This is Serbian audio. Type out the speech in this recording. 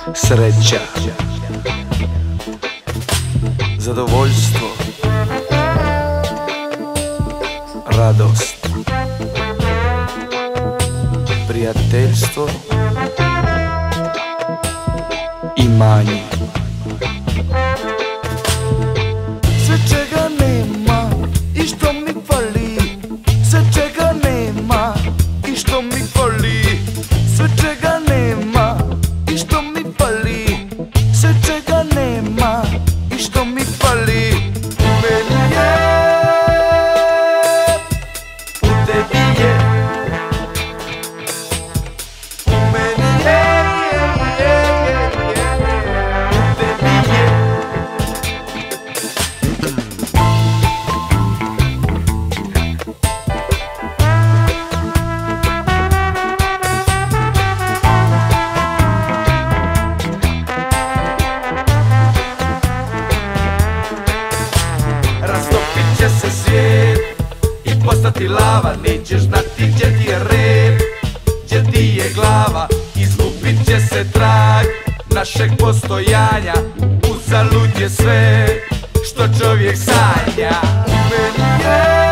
Sreća, zadovoljstvo, radost, prijateljstvo, imanje. Sve čega nema i što mi fali, sve čega nema i što mi fali, sve čega nema i što mi fali, sve čega nema i što mi fali. U meni je, u tebi je, u meni je, u tebi je. Rastopit će se svijet i postati lava, nećeš znati gdje ti je rep, gdje ti je glava. Izgubit će se trag našeg postojanja, uzalud je sve što čovjek sanja. U meni je